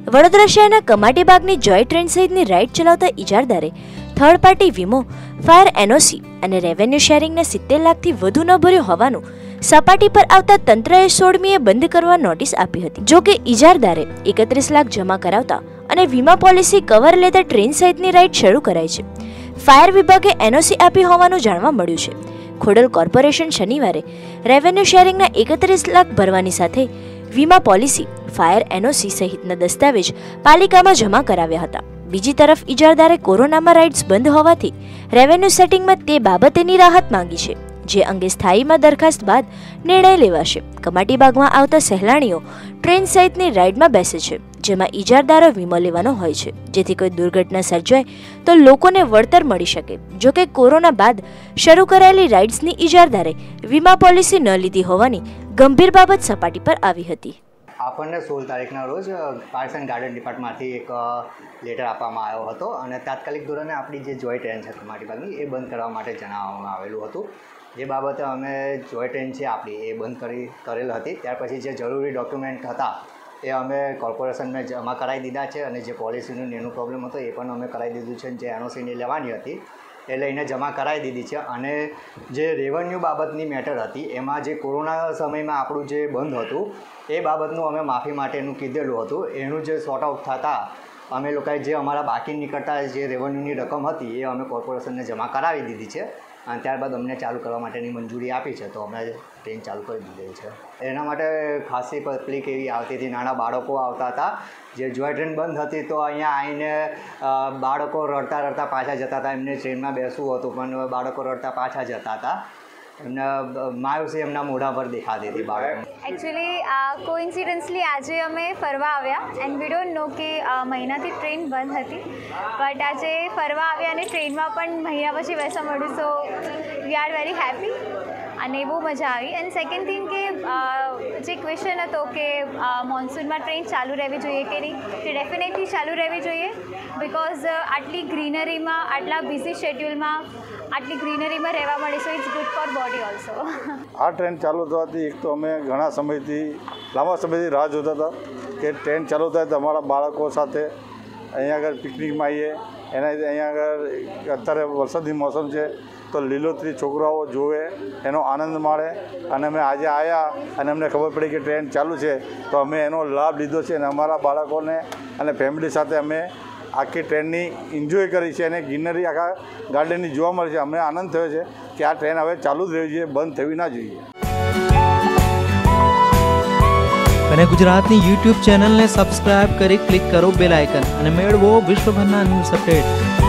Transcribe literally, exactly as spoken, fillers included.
વડોદરા શહેરના કમાટી બાગની જોય ટ્રેન સહિતની રાઇડ ચલાવતા ઇજારદારે થર્ડ પાર્ટી વીમો, ફાયર એનઓસી અને રેવન્યુ શેરિંગના સિત્તેર લાખથી વધુ ન ભર્યું હોવાનું સપાટી પર આવતા તંત્રએ સોળમીએ બંધ કરવા નોટિસ આપી હતી. જોકે ઇજારદારે એકત્રીસ લાખ જમા કરાવતા અને વીમા પોલિસી કવર લેતા ટ્રેન સહિતની રાઇડ શરૂ કરાઈ છે. ફાયર વિભાગે એનઓસી આપી હોવાનું જાણવા મળ્યું છે. ખોડલ કોર્પોરેશન શનિવારે રેવન્યુ શેરિંગના એકત્રીસ લાખ ભરવાની સાથે વીમા પોલિસી, ફાયર એનઓસી સહિતના દસ્તાવેજ પાલિકામાં જમા કરાવ્યા હતા. બીજી તરફ ઇજારદારે કોરોનામાં રાઇડ્સ બંધ હોવાથી રેવન્યુ સેટિંગમાં તે બાબતેની રાહત માંગી છે, જે અંગે સ્થાયીમાં દરખાસ્ત બાદ નિર્ણય લેવાશે. કમાટી બાગમાં આવતા સહેલાણીઓ ટ્રેન સહિતની રાઇડમાં બેસે છે, જેમાં ઇજારદારો વીમો લેવાનો હોય છે, જેથી કોઈ દુર્ઘટના સર્જાય તો લોકોને વળતર મળી શકે. જોકે કોરોના બાદ શરૂ કરાયેલી રાઇડ્સની ઇજારદારે વીમા પોલિસી ન લીધી હોવાની ગંભીર બાબત સપાટી પર આવી હતી. આપણને સોળ તારીખના રોજ પાર્ક્સ એન્ડ ગાર્ડન ડિપાર્ટમેન્ટમાંથી એક લેટર આપવામાં આવ્યો હતો અને તાત્કાલિક ધોરણે આપણી જે જોય ટ્રેન છે કમાટી બાગની એ બંધ કરવા માટે જણાવવામાં આવેલું હતું. જે બાબતે અમે જોય ટ્રેન છે આપણી એ બંધ કરી કરેલ હતી. ત્યાર પછી જે જરૂરી ડોક્યુમેન્ટ હતા એ અમે કોર્પોરેશનને જમા કરાવી દીધા છે અને જે પોલિસીનું એનું પ્રોબ્લેમ હતો એ પણ અમે કરાવી દીધું છે. જે એનઓસીની લેવાની હતી એ લઈને જમા કરાવી દીધી છે. અને જે રેવન્યુ બાબતની મેટર હતી એમાં જે કોરોના સમયમાં આપણું જે બંધ હતું એ બાબતનું અમે માફી માટેનું કીધેલું હતું. એનું જે સોર્ટ આઉટ થતાં અમે લોકોએ જે અમારા બાકી નીકળતા જે રેવન્યુની રકમ હતી એ અમે કોર્પોરેશનને જમા કરાવી દીધી છે અને ત્યારબાદ અમને ચાલુ કરવા માટેની મંજૂરી આપી છે. તો અમે ટ્રેન ચાલુ કરી દીધી છે. એના માટે ખાસી પબ્લિક એવી આવતી હતી, નાના બાળકો આવતા હતા. જે જોય ટ્રેન બંધ હતી તો અહીંયા આવીને બાળકો રડતા રડતા પાછા જતા હતા. એમને ટ્રેનમાં બેસવું હતું પણ બાળકો રડતા પાછા જતા હતા. એમને માયુસી એમના મોઢા પર દેખાતી હતી બાળકો. એકચ્યુઅલી કોઇન્સિડન્સલી આજે અમે ફરવા આવ્યા એન્ડ વી ડોન્ટ નો કે મહિનાથી ટ્રેન બંધ હતી, બટ આજે ફરવા આવ્યા અને ટ્રેનમાં પણ મહિના પછી બેસવા મળ્યું. So we are very happy અને બહુ મજા આવી. એન્ડ સેકન્ડ થિંગ કે જે ક્વેશ્ચન હતો કે મોન્સૂનમાં ટ્રેન ચાલુ રહેવી જોઈએ કે નહીં, તે ડેફિનેટલી ચાલુ રહેવી જોઈએ. બિકોઝ આટલી ગ્રીનરીમાં, આટલા બિઝી શેડ્યુલમાં આટલી ગ્રીનરીમાં રહેવા મળે, so it's good for body also. આ ટ્રેન ચાલુ થવાથી એક તો અમે ઘણા સમયથી લાંબા સમયથી રાહ જોતા હતા કે ટ્રેન ચાલુ થાય તો અમારા બાળકો સાથે અહીંયા આગળ પિકનિકમાં આવીએ. એના અહીંયા આગળ અત્યારે વરસાદની મોસમ છે તો લીલોતરી છોકરાઓ જોવે, એનો આનંદ માણે. અને અમે આજે આવ્યા અને અમને ખબર પડી કે ટ્રેન ચાલુ છે તો અમે એનો લાભ લીધો છે અને અમારા બાળકોને અને ફેમિલી સાથે અમે આખી ટ્રેનની એન્જોય કરી છે અને ગ્રીનરી આખા ગાર્ડનની જોવા મળે છે. અમને આનંદ થયો છે કે આ ટ્રેન હવે ચાલુ જ રહેવી જોઈએ, બંધ થવી ના જોઈએ. અને ગુજરાતની યુટ્યુબ ચેનલને સબસ્ક્રાઇબ કરી ક્લિક કરો બેલ આઇકન અને મેળવો વિશ્વભરના ન્યૂઝ અપડેટ.